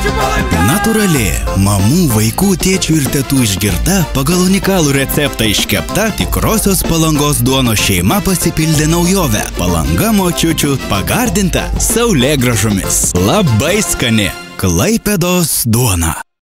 Natūrali mamų, vaikų, tėčių ir tetų išgirta, pagal unikalų receptą iškepta, tikrosios Palangos duonos šeima pasipildė naujovę. Palanga močiučių pagardinta saulėgrąžomis. Labai skani Klaipėdos duona.